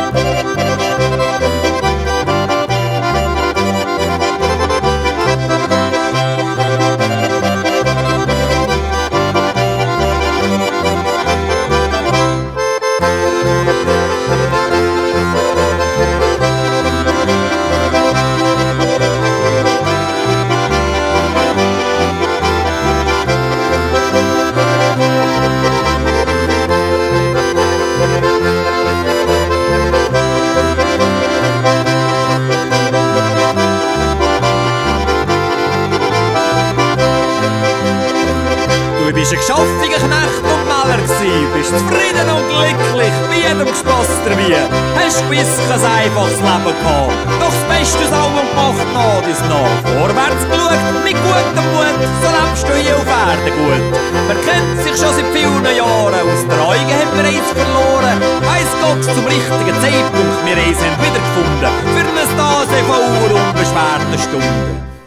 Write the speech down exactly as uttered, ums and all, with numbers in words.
Du bist ein geschaffiger Knecht und Meller gsi, bist zufrieden und glücklich, wie jedem Gespass dabei. Hast gewiss kein einfaches Leben gehabt, doch das Beste aus allem gemacht nach dies nach. Vorwärts geschaut, mit gutem Mut, so lebst du hier auf Erden gut. Man kennt sich schon seit vielen Jahren, aus der Augen haben wir eins verloren. Weiss Gott, zum richtigen Zeitpunkt, wir eins haben wiedergefunden, für ein Dasein voller unbeschwerter Stunden.